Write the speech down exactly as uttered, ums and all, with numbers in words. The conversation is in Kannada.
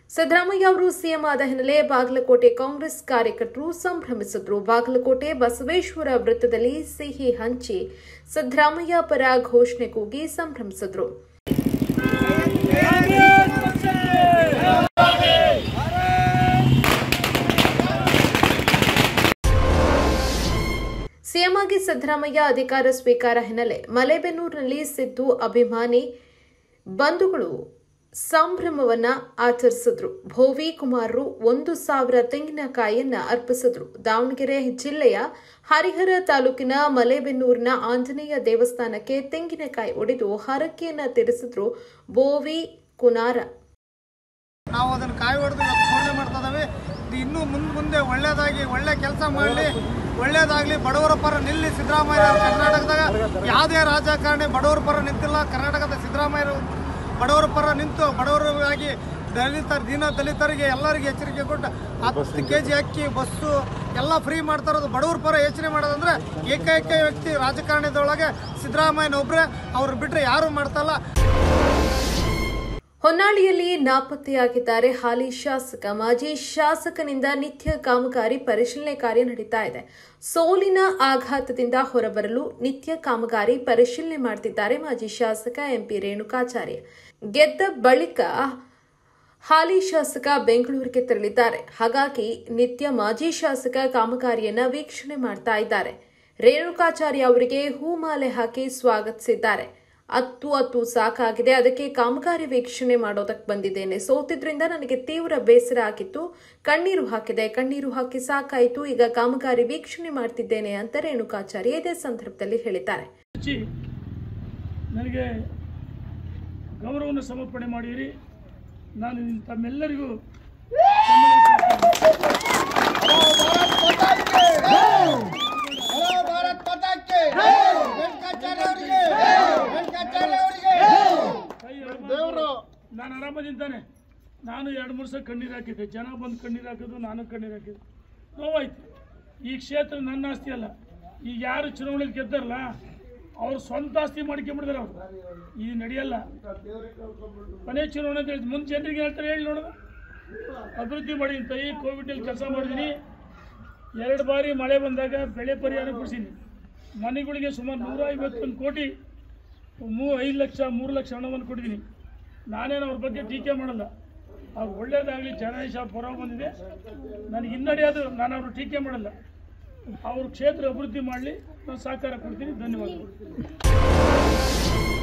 ಸಿದ್ದರಾಮಯ್ಯ ಅವರು ಸಿಎಂ ಆದ ಹಿನ್ನೆಲೆ ಬಾಗಲಕೋಟೆ ಕಾಂಗ್ರೆಸ್ ಕಾರ್ಯಕರ್ತರು ಸಂಭ್ರಮಿಸಿದ್ರು. ಬಾಗಲಕೋಟೆ ಬಸವೇಶ್ವರ ವೃತ್ತದಲ್ಲಿ ಸಿಹಿ ಹಂಚಿ ಸಿದ್ದರಾಮಯ್ಯ ಪರ ಘೋಷಣೆ ಕೂಗಿ ಸಂಭ್ರಮಿಸಿದ್ರು. ಸಿಎಂ ಆಗಿ ಸಿದ್ದರಾಮಯ್ಯ ಅಧಿಕಾರ ಸ್ವೀಕಾರ ಹಿನ್ನೆಲೆ ಮಲೆಬೆನ್ನೂರಿನಲ್ಲಿ ಸಿದ್ದು ಅಭಿಮಾನಿ ಬಂಧುಗಳು ಸಂಭ್ರಮವನ್ನ ಆಚರಿಸಿದ್ರು. ಭೋವಿ ಕುಮಾರರು ಒಂದು ಸಾವಿರ ತೆಂಗಿನಕಾಯಿಯನ್ನ ಅರ್ಪಿಸಿದ್ರು. ದಾವಣಗೆರೆ ಜಿಲ್ಲೆಯ ಹರಿಹರ ತಾಲೂಕಿನ ಮಲೆಬೆನ್ನೂರಿನ ಆಂಜನೇಯ ದೇವಸ್ಥಾನಕ್ಕೆ ತೆಂಗಿನಕಾಯಿ ಒಡೆದು ಹರಕೆಯನ್ನ ತೀರಿಸಿದ್ರು ಭೋವಿ ಕುನಾರ. ನಾವು ಅದನ್ನು ಕಾಯಿ ಹೊಡೆದು ಪೂರ್ಣೆ ಮಾಡ್ತಾ ಇದ್ದೇವೆ. ಇನ್ನೂ ಮುಂದೆ ಮುಂದೆ ಒಳ್ಳೇದಾಗಿ ಒಳ್ಳೆ ಕೆಲಸ ಮಾಡಲಿ, ಒಳ್ಳೇದಾಗಲಿ, ಬಡವರ ಪರ ನಿಲ್ಲಿ ಸಿದ್ದರಾಮಯ್ಯ. ಕರ್ನಾಟಕದಾಗ ಯಾವುದೇ ರಾಜಕಾರಣಿ ಬಡವರ ಪರ ನಿಂತಿಲ್ಲ. ಕರ್ನಾಟಕದ ಸಿದ್ದರಾಮಯ್ಯ ಬಡವರ ಪರ ನಿಂತು ಬಡವರಾಗಿ ದಲಿತ ದೀನ ದಲಿತರಿಗೆ ಎಲ್ಲರಿಗೆ ಎಚ್ಚರಿಕೆ ಕೊಟ್ಟು ಹತ್ತು ಕೆ ಜಿ ಅಕ್ಕಿ, ಬಸ್ಸು ಎಲ್ಲ ಫ್ರೀ ಮಾಡ್ತಾ ಇರೋದು. ಬಡವರ ಪರ ಯೋಚನೆ ಮಾಡೋದಂದ್ರೆ ಏಕೈಕ ವ್ಯಕ್ತಿ ರಾಜಕಾರಣದೊಳಗೆ ಸಿದ್ದರಾಮಯ್ಯನೊಬ್ಬರೇ. ಅವ್ರು ಬಿಟ್ಟರೆ ಯಾರೂ ಮಾಡ್ತಲ್ಲ. ಹೊನ್ನಾಳಿಯಲ್ಲಿ ನಾಪತ್ತೆಯಾಗಿದ್ದಾರೆ ಹಾಲಿ ಶಾಸಕ. ಮಾಜಿ ಶಾಸಕನಿಂದ ನಿತ್ಯ ಕಾಮಗಾರಿ ಪರಿಶೀಲನೆ ಕಾರ್ಯ ನಡೀತಾ ಇದೆ. ಸೋಲಿನ ಆಘಾತದಿಂದ ಹೊರಬರಲು ನಿತ್ಯ ಕಾಮಗಾರಿ ಪರಿಶೀಲನೆ ಮಾಡುತ್ತಿದ್ದಾರೆ ಮಾಜಿ ಶಾಸಕ ಎಂಪಿ ರೇಣುಕಾಚಾರ್ಯ. ಗೆದ್ದ ಬಳಿಕ ಹಾಲಿ ಶಾಸಕ ಬೆಂಗಳೂರಿಗೆ ತೆರಳಿದ್ದಾರೆ. ಹಾಗಾಗಿ ನಿತ್ಯ ಮಾಜಿ ಶಾಸಕ ಕಾಮಗಾರಿಯನ್ನ ವೀಕ್ಷಣೆ ಮಾಡ್ತಾ ಇದ್ದಾರೆ. ರೇಣುಕಾಚಾರ್ಯ ಅವರಿಗೆ ಹೂಮಾಲೆ ಹಾಕಿ ಸ್ವಾಗತಿಸಿದ್ದಾರೆ. ಹತ್ತು ಹತ್ತು ಸಾಕಾಗಿದೆ, ಅದಕ್ಕೆ ಕಾಮಗಾರಿ ವೀಕ್ಷಣೆ ಮಾಡೋದಕ್ಕೆ ಬಂದಿದ್ದೇನೆ. ಸೋತಿದ್ರಿಂದ ನನಗೆ ತೀವ್ರ ಬೇಸರ ಆಗಿತ್ತು, ಕಣ್ಣೀರು ಹಾಕಿದೆ, ಕಣ್ಣೀರು ಹಾಕಿ ಸಾಕಾಯಿತು, ಈಗ ಕಾಮಗಾರಿ ವೀಕ್ಷಣೆ ಮಾಡ್ತಿದ್ದೇನೆ ಅಂತ ರೇಣುಕಾಚಾರ್ಯ ಇದೇ ಸಂದರ್ಭದಲ್ಲಿ ಹೇಳಿದ್ದಾರೆ. ನನಗೆ ಗೌರವವನ್ನು ಸಮರ್ಪಣೆ ಮಾಡಿರಿ. ನಾನು ತಮ್ಮೆಲ್ಲರಿಗೂ ನಾನು ಆರಾಮದಿಂತಾನೆ. ನಾನು ಎರಡು ಮೂರು ಸಲ ಕಣ್ಣೀರು ಹಾಕಿದ್ದೆ. ಜನ ಬಂದು ಕಣ್ಣೀರು ಹಾಕಿದ್ರು, ನಾನು ಕಣ್ಣೀರು ಹಾಕಿದ್ದೆ. ನೋವಾಯ್ತು. ಈ ಕ್ಷೇತ್ರ ನನ್ನ ಆಸ್ತಿ ಅಲ್ಲ. ಈಗ ಯಾರು ಚುನಾವಣೆಗೆ ಗೆದ್ದಾರಲ್ಲ ಅವ್ರು ಸ್ವಂತ ಆಸ್ತಿ ಮಾಡ್ಕೊಂಡ್ಬಿಡ್ತಾರೆ. ಅವರು ಇದು ನಡೆಯಲ್ಲ. ಮನೆ ಚುನಾವಣೆ ಅಂತ ಹೇಳಿ ಮುಂದೆ ಜನರಿಗೆ ಹೇಳ್ತಾರೆ. ಹೇಳಿ ನೋಡೋಣ, ಅಭಿವೃದ್ಧಿ ಮಾಡಿದ್ದೀನಿ ತಾಯಿ. ಕೋವಿಡಲ್ಲಿ ಕೆಲಸ ಮಾಡಿದ್ದೀನಿ. ಎರಡು ಬಾರಿ ಮಳೆ ಬಂದಾಗ ಬೆಳೆ ಪರಿಹಾರ ಕೊಡಿಸಿದ್ದೀನಿ. ಮನೆಗಳಿಗೆ ಸುಮಾರು ನೂರ ಐವತ್ತೊಂದು ಕೋಟಿ ಮೂ ಐದು ಲಕ್ಷ ಮೂರು ಲಕ್ಷ ಹಣವನ್ನು ಕೊಟ್ಟಿದ್ದೀನಿ. ನಾನೇನು ಅವ್ರ ಬಗ್ಗೆ ಟೀಕೆ ಮಾಡಲ್ಲ. ಅವ್ರು ಒಳ್ಳೇದಾಗಲಿ, ಜನಾದೇಶ ಪರ ಬಂದಿದೆ. ನನಗೆ ಹಿನ್ನಡೆಯಾದರೂ ನಾನು ಅವರು ಟೀಕೆ ಮಾಡಲ್ಲ. ಅವರು ಕ್ಷೇತ್ರ ಅಭಿವೃದ್ಧಿ ಮಾಡಲಿ, ನಾನು ಸಹಕಾರ ಕೊಡ್ತೀನಿ. ಧನ್ಯವಾದಗಳು.